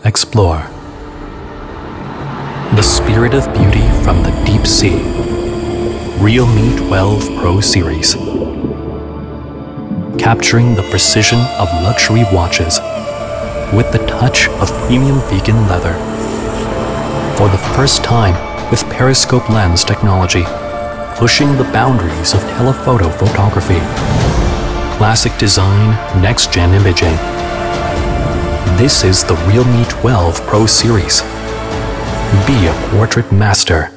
Explore the spirit of beauty from the deep sea. Realme 12 Pro Series, capturing the precision of luxury watches with the touch of premium vegan leather. For the first time with periscope lens technology, pushing the boundaries of telephoto photography. Classic design, next-gen imaging. This is the Realme 12 Pro Series. Be a portrait master.